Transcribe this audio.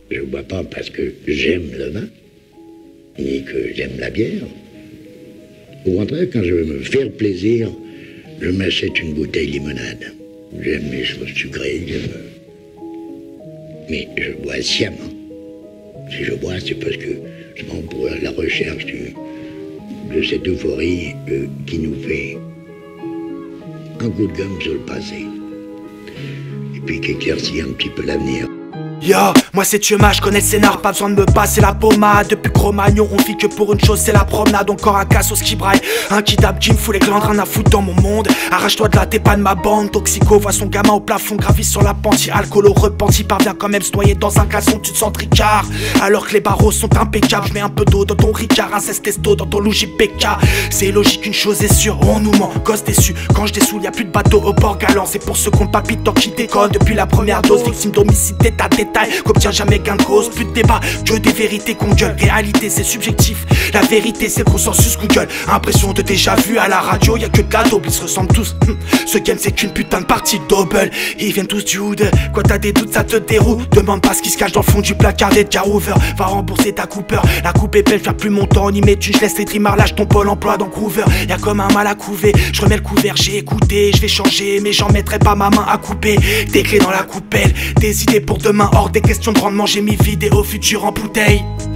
Je bois pas parce que j'aime le vin, ni que j'aime la bière. Au contraire, quand je veux me faire plaisir, je m'achète une bouteille limonade. J'aime les choses sucrées, mais je bois sciemment. Si je bois, c'est parce que je m'en pour la recherche de cette euphorie qui nous fait un coup de gomme sur le passé. Et puis qui éclaircit un petit peu l'avenir. Yo, moi c'est Thieu-Ma, je connais le scénar, pas besoin de me passer la pommade. Depuis Cro-Magnon, on vit que pour une chose, c'est la promenade. Encore un casse au ski braille, un kidap qui me fout les glandes, rien à foutre dans mon monde. Arrache-toi de là, t'es pas de ma bande. Toxico voit son gamin au plafond, gravit sur la pente. Alcoolo repenti, parvient quand même se noyer dans un caleçon, tu te sens tricard. Alors que les barreaux sont impeccables, je mets un peu d'eau dans ton ricard, un testo dans ton loup JPK. C'est logique, une chose est sûre, on nous ment, gosse déçu. Quand je dessoule, y'a plus de bateau au port galant. C'est pour ceux qu'on papite tant qui déconne depuis la première dose. Victime d'homicide, tête à tête, qu'obtient jamais gain de cause. Plus de débat, que des vérités qu'on gueule. Réalité c'est subjectif, la vérité c'est le consensus Google. Impression de déjà vu à la radio, y'a que de la daube, ils se ressemblent tous. Ce game c'est qu'une putain de partie double. Ils viennent tous du hood, quand t'as des doutes ça te déroute. Demande pas ce qui se cache dans le fond du placard d'Edgar Hoover. Va rembourser ta Cooper, la coupe est belle, faire plus mon temps, ni mettre une, je laisse les dreamers, lâche ton pôle emploi dans Groover. Y'a comme un mal à couver, je remets le couvert, j'ai écouté, je vais changer, mais j'en mettrai pas ma main à couper. Des clés dans la coupelle, des idées pour demain hors des questions de rendement, j'ai mis vidéo futur en bouteille.